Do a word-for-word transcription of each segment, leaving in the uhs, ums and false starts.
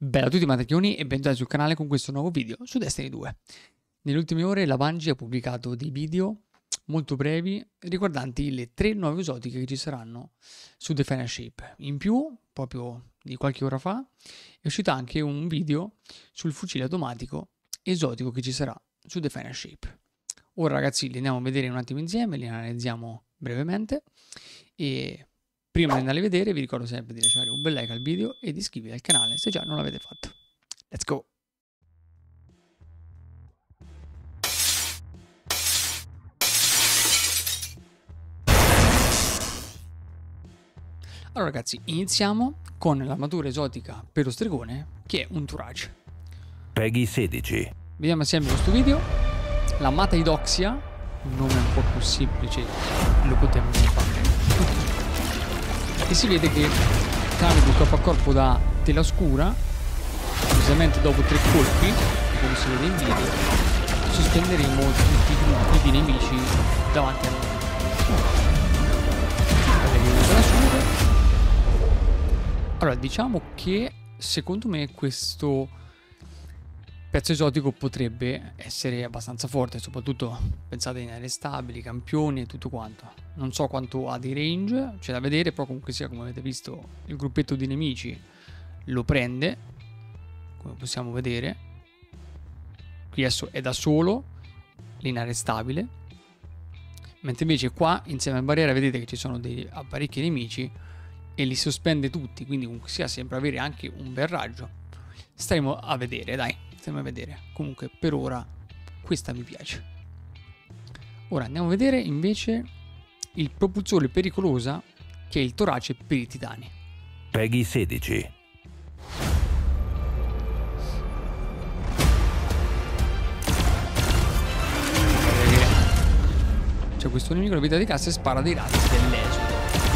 Bella a tutti matacchioni e bentornati sul canale con questo nuovo video su Destiny due. Nelle ultime ore la Bungie ha pubblicato dei video molto brevi riguardanti le tre nuove esotiche che ci saranno su The Final Shape. In più, proprio di qualche ora fa, è uscito anche un video sul fucile automatico esotico che ci sarà su The Final Shape. Ora ragazzi li andiamo a vedere un attimo insieme, li analizziamo brevemente e prima di andare a vedere vi ricordo sempre di lasciare un bel like al video e di iscrivervi al canale se già non l'avete fatto. Let's go! Allora ragazzi, iniziamo con l'armatura esotica per lo stregone che è un Tourage. Peggy sedici. Vediamo assieme questo video. La Mata Idoxia, un nome un po' più semplice, lo potremmo fare. E si vede che cambia il corpo a corpo da tela scura, precisamente dopo tre colpi, come si vede in video, sospenderemo tutti i gruppi di nemici davanti a noi. Allora, diciamo che secondo me questo pezzo esotico potrebbe essere abbastanza forte, soprattutto pensate in aree stabili, campioni e tutto quanto. Non so quanto ha di range, c'è da vedere, però comunque sia, come avete visto, il gruppetto di nemici lo prende, come possiamo vedere. Qui adesso è da solo, in aree stabile, mentre invece qua, insieme alla barriera, vedete che ci sono dei parecchi nemici e li sospende tutti, quindi comunque sia sembra avere anche un bel raggio. Staremo a vedere, dai. Stiamo a vedere. Comunque per ora questa mi piace. Ora andiamo a vedere invece il propulsore pericolosa, che è il torace per i titani. Peggy sedici. C'è questo nemico, la vita di cassa, e spara dei razzi dell'esodo.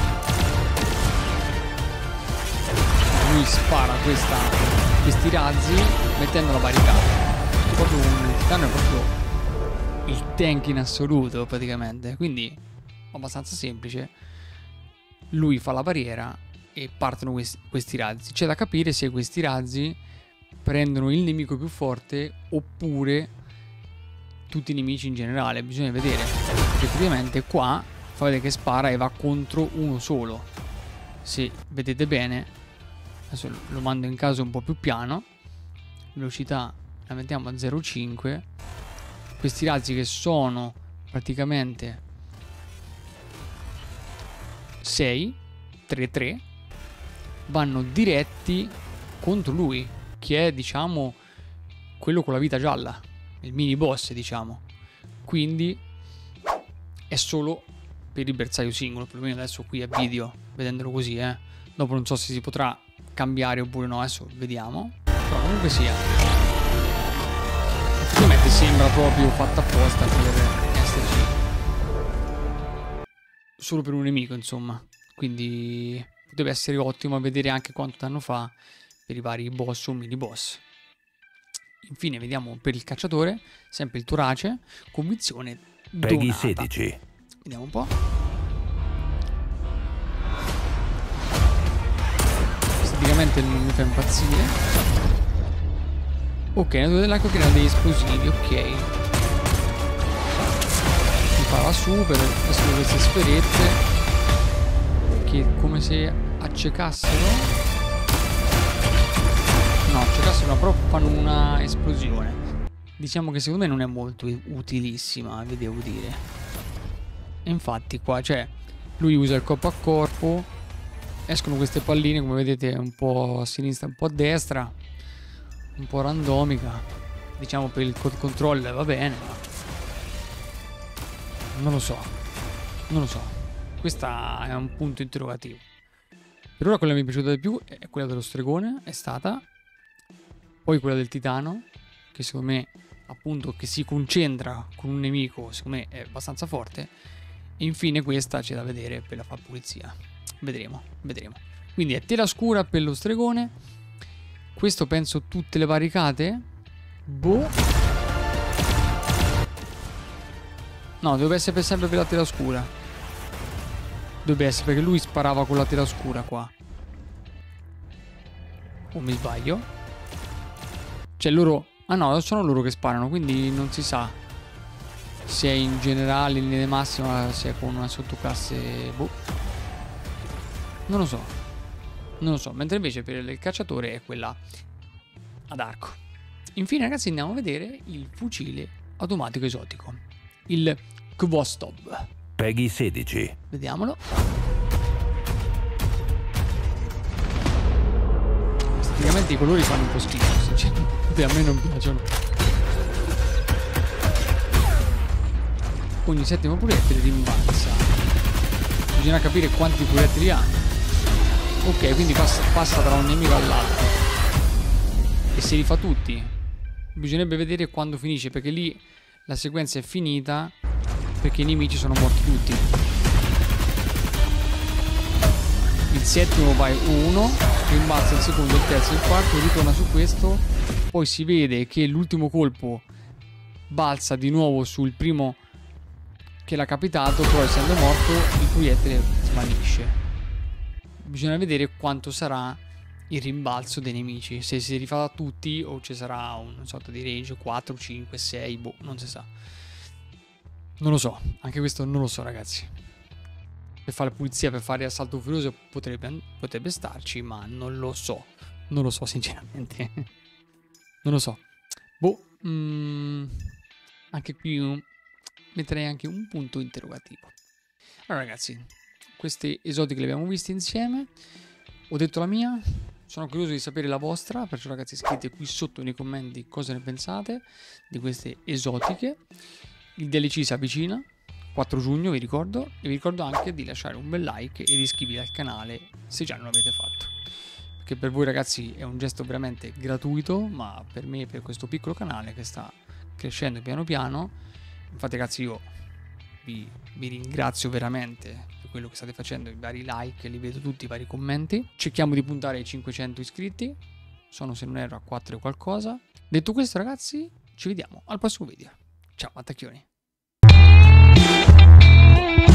Lui spara questa, questi razzi mettendo la barricata. Proprio un titano, è proprio il tank in assoluto praticamente, quindi abbastanza semplice. Lui fa la barriera e partono questi, questi razzi. C'è da capire se questi razzi prendono il nemico più forte oppure tutti i nemici in generale. Bisogna vedere, perché effettivamente qua fa vedere che spara e va contro uno solo. Se vedete bene, adesso lo mando in caso un po' più piano, velocità la mettiamo a zero virgola cinque. Questi razzi, che sono praticamente sei, tre tre, vanno diretti contro lui, che è diciamo quello con la vita gialla, il mini boss diciamo. Quindi è solo per il bersaglio singolo, perlomeno adesso qui a video, vedendolo così, eh. Dopo non so se si potrà cambiare oppure no, adesso vediamo. Però comunque sia, effettivamente sembra proprio fatta apposta per esserci solo per un nemico, insomma. Quindi deve essere ottimo a vedere anche quanto danno fa per i vari boss o mini boss. Infine vediamo per il cacciatore, sempre il torace, convinzione Peggy donata. sedici. Vediamo un po'. Esteticamente non mi fa impazzire. Ok, nel dell'acqua crea degli esplosivi, ok. Mi fa la super, adesso queste sferette che come se accecassero. No, accecassero, però fanno una esplosione. Diciamo che secondo me non è molto utilissima, vi devo dire. E infatti qua, cioè, lui usa il corpo a corpo, escono queste palline, come vedete, un po' a sinistra, un po' a destra, un po' randomica. Diciamo per il code control va bene, ma non lo so, non lo so. Questa è un punto interrogativo. Per ora quella che mi è piaciuta di più è quella dello stregone, è stata. Poi quella del titano, che secondo me, appunto, che si concentra con un nemico, secondo me è abbastanza forte. E infine questa c'è da vedere per la far pulizia. Vedremo, vedremo. Quindi è tela scura per lo stregone. Questo penso tutte le barricate. Boh. No, dovrebbe essere sempre per la tela scura. Dovrebbe essere, perché lui sparava con la tela scura qua. O mi sbaglio? Cioè loro... Ah no, sono loro che sparano, quindi non si sa se è in generale, in linea di massima, se è con una sottoclasse... Boh. Non lo so. Non lo so. Mentre invece per il cacciatore è quella ad arco. Infine ragazzi andiamo a vedere il fucile automatico esotico. Il Kvostov. Peggy sedici. Vediamolo. Esteticamente i colori fanno un po' schifo, sinceramente a me non piacciono. Ogni settimo proiettile rimbalza. Bisogna capire quanti proiettili ha. Ok, quindi passa, passa tra un nemico all'altro. E se li fa tutti. Bisognerebbe vedere quando finisce, perché lì la sequenza è finita perché i nemici sono morti tutti. Il settimo vai uno, rimbalza il secondo, il terzo, il quarto, ritorna su questo. Poi si vede che l'ultimo colpo balza di nuovo sul primo che l'ha capitato, però essendo morto il proiettile svanisce. Bisogna vedere quanto sarà il rimbalzo dei nemici, se si rifà da tutti o ci sarà una sorta di range quattro, cinque, sei, boh, non si sa. Non lo so, anche questo non lo so ragazzi. Per fare pulizia, per fare assalto furioso potrebbe, potrebbe starci, ma non lo so. Non lo so sinceramente. Non lo so. Boh, mm, anche qui um, metterei anche un punto interrogativo. Allora ragazzi, queste esotiche le abbiamo viste insieme. Ho detto la mia. Sono curioso di sapere la vostra, perciò ragazzi scrivete qui sotto nei commenti cosa ne pensate di queste esotiche. Il D L C si avvicina, quattro giugno vi ricordo, e vi ricordo anche di lasciare un bel like e di iscrivervi al canale se già non l'avete fatto. Perché per voi ragazzi è un gesto veramente gratuito, ma per me, per questo piccolo canale che sta crescendo piano piano, infatti ragazzi io vi, vi ringrazio veramente per quello che state facendo, i vari like, li vedo tutti, i vari commenti. Cerchiamo di puntare ai cinquecento iscritti, sono se non erro a quattro e qualcosa. Detto questo ragazzi, ci vediamo al prossimo video. Ciao attacchioni.